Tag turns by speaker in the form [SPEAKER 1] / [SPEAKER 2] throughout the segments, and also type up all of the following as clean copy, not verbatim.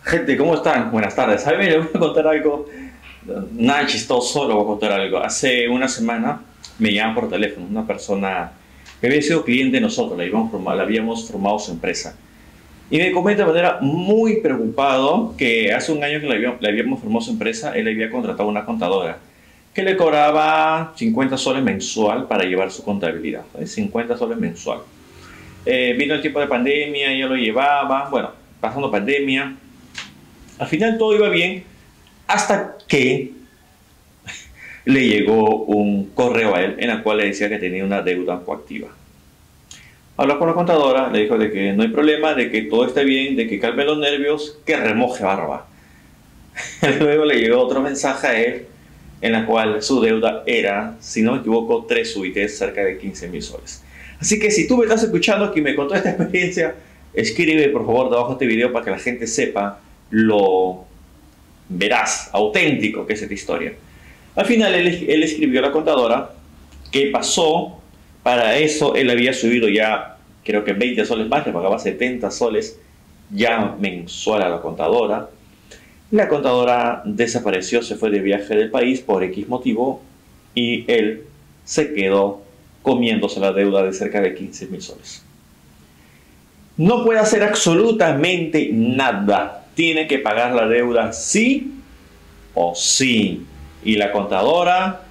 [SPEAKER 1] Gente, ¿cómo están? Buenas tardes. A ver, les voy a contar algo, nada chistoso, le voy a contar algo. Hace una semana me llama por teléfono una persona que había sido cliente de nosotros, le habíamos formado su empresa. Y me comenta de manera muy preocupado que hace un año que le habíamos formado su empresa, él había contratado una contadora que le cobraba 50 soles mensual para llevar su contabilidad, ¿sabes? 50 soles mensual. Vino el tiempo de pandemia, ya lo llevaba, bueno, pasando pandemia. Al final todo iba bien hasta que le llegó un correo a él en el cual le decía que tenía una deuda coactiva. Habló con la contadora, le dijo de que no hay problema, de que todo está bien, de que calme los nervios, que remoje barba. Luego le llegó otro mensaje a él en la cual su deuda era, si no me equivoco, 3 UITs, cerca de 15.000 soles. Así que si tú me estás escuchando que me contó esta experiencia, escribe por favor debajo de este video para que la gente sepa lo veraz, auténtico que es esta historia. Al final él escribió a la contadora qué pasó. Para eso él había subido ya, creo que 20 soles más, le pagaba 70 soles ya mensual a la contadora. La contadora desapareció, se fue de viaje del país por X motivo y él se quedó comiéndose la deuda de cerca de 15.000 soles. No puede hacer absolutamente nada. Tiene que pagar la deuda sí o sí. Y la contadora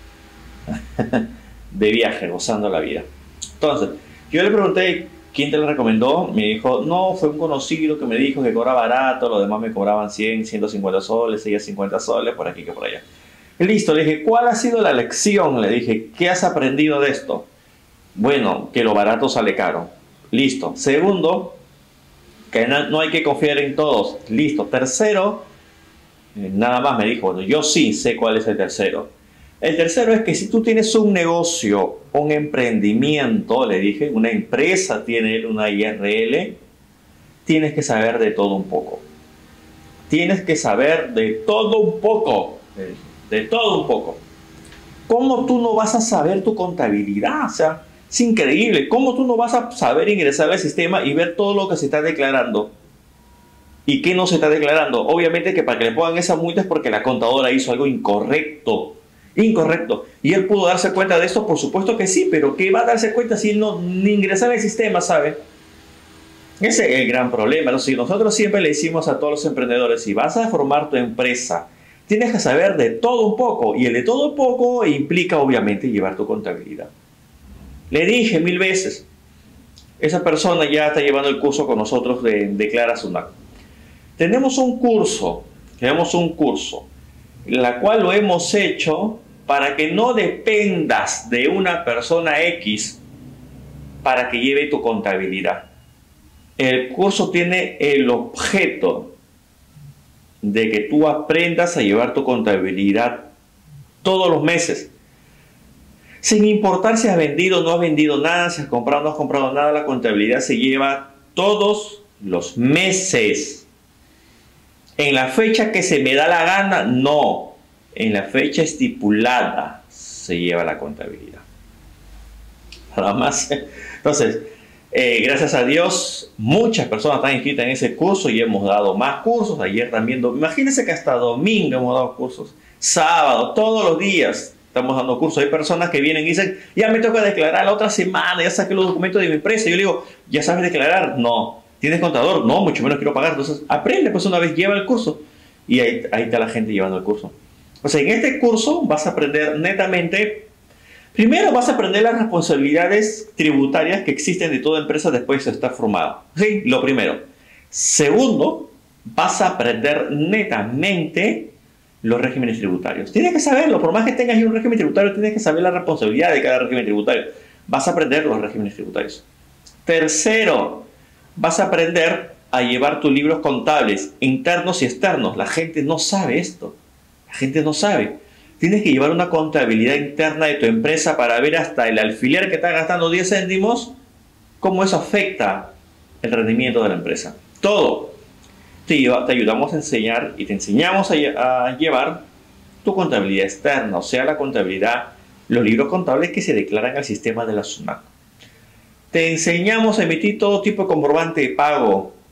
[SPEAKER 1] de viaje, gozando la vida. Entonces, yo le pregunté quién te la recomendó. Me dijo, no, fue un conocido que me dijo que cobraba barato, los demás me cobraban 100, 150 soles, ella 50 soles, por aquí que por allá. Listo, le dije, ¿cuál ha sido la lección? Le dije, ¿qué has aprendido de esto? Bueno, que lo barato sale caro. Listo. Segundo, que no hay que confiar en todos. Listo. Tercero, nada más me dijo, bueno, yo sí sé cuál es el tercero. El tercero es que si tú tienes un negocio, un emprendimiento, le dije, una empresa tiene una IRL, tienes que saber de todo un poco. Tienes que saber de todo un poco. De todo un poco. ¿Cómo tú no vas a saber tu contabilidad? O sea, es increíble. ¿Cómo tú no vas a saber ingresar al sistema y ver todo lo que se está declarando? ¿Y qué no se está declarando? Obviamente que para que le pongan esa multa es porque la contadora hizo algo incorrecto. Incorrecto. ¿Y él pudo darse cuenta de esto? Por supuesto que sí, pero ¿qué va a darse cuenta si él no ni ingresa al sistema, sabe? Ese es el gran problema, ¿no? Si nosotros siempre le decimos a todos los emprendedores, si vas a formar tu empresa, tienes que saber de todo un poco. Y el de todo un poco implica, obviamente, llevar tu contabilidad. Le dije 1000 veces, esa persona ya está llevando el curso con nosotros de Declara Sunac. Tenemos un curso, la cual lo hemos hecho para que no dependas de una persona X para que lleve tu contabilidad. El curso tiene el objeto de que tú aprendas a llevar tu contabilidad todos los meses. Sin importar si has vendido o no has vendido nada, si has comprado o no has comprado nada, la contabilidad se lleva todos los meses. En la fecha que se me da la gana, no. En la fecha estipulada se lleva la contabilidad. Nada más. Entonces, gracias a Dios, muchas personas están inscritas en ese curso y hemos dado más cursos. Ayer también, imagínense que hasta domingo hemos dado cursos. Sábado, todos los días estamos dando cursos. Hay personas que vienen y dicen, ya me toca declarar la otra semana, ya saqué los documentos de mi empresa. Yo le digo, ¿ya sabes declarar? No. ¿Tienes contador? No, mucho menos quiero pagar. Entonces, aprende, pues una vez lleva el curso. Y ahí está la gente llevando el curso. O sea, en este curso vas a aprender netamente. Primero vas a aprender las responsabilidades tributarias que existen de toda empresa después de estar formada. ¿Sí? Lo primero. Segundo, vas a aprender netamente los regímenes tributarios. Tienes que saberlo. Por más que tengas un régimen tributario, tienes que saber la responsabilidad de cada régimen tributario. Vas a aprender los regímenes tributarios. Tercero, vas a aprender a llevar tus libros contables internos y externos. La gente no sabe esto. La gente no sabe. Tienes que llevar una contabilidad interna de tu empresa para ver hasta el alfiler que está gastando 10 céntimos, cómo eso afecta el rendimiento de la empresa. Todo. Te ayudamos a enseñar y te enseñamos a llevar tu contabilidad externa, o sea, la contabilidad, los libros contables que se declaran al sistema de la SUNAT. Te enseñamos a emitir todo tipo de comprobante de pago,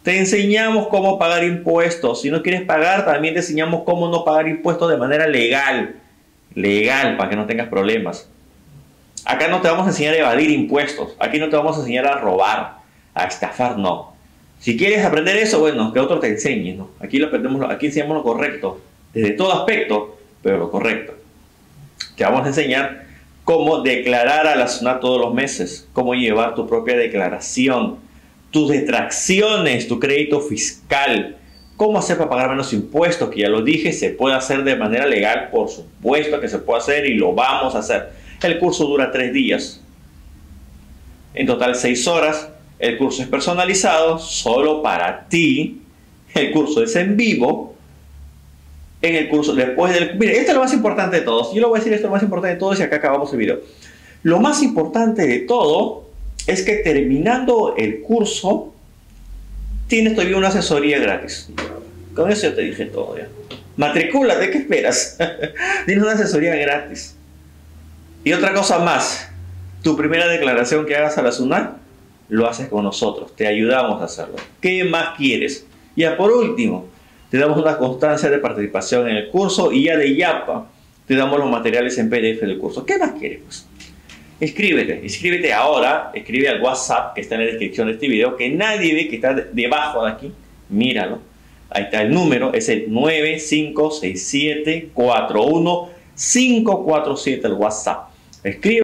[SPEAKER 1] Te enseñamos cómo pagar impuestos. Si no quieres pagar, también te enseñamos cómo no pagar impuestos de manera legal. Legal, para que no tengas problemas. Acá no te vamos a enseñar a evadir impuestos. Aquí no te vamos a enseñar a robar, a estafar, no. Si quieres aprender eso, bueno, que otro te enseñe, ¿no? Aquí lo aprendemos, aquí enseñamos lo correcto, desde todo aspecto, pero lo correcto. Te vamos a enseñar cómo declarar a la SUNAT todos los meses, cómo llevar tu propia declaración, tus detracciones, tu crédito fiscal, cómo hacer para pagar menos impuestos, que ya lo dije, se puede hacer de manera legal, por supuesto que se puede hacer y lo vamos a hacer. El curso dura 3 días, en total 6 horas. El curso es personalizado, solo para ti. El curso es en vivo. En el curso, después del... Mire, esto es lo más importante de todos. Yo le voy a decir esto es lo más importante de todos y acá acabamos el video. Lo más importante de todo es que terminando el curso, tienes todavía una asesoría gratis. Con eso ya te dije todo ya. Matricúlate, ¿qué esperas? Tienes una asesoría gratis. Y otra cosa más, tu primera declaración que hagas a la SUNAT, lo haces con nosotros, te ayudamos a hacerlo. ¿Qué más quieres? Ya por último, te damos una constancia de participación en el curso y ya de YAPA te damos los materiales en PDF del curso. ¿Qué más quieres? Pues? Escríbete ahora, escribe al WhatsApp que está en la descripción de este video, que nadie ve, que está debajo de aquí, míralo. Ahí está el número, es el 956741547, el WhatsApp. Escribe.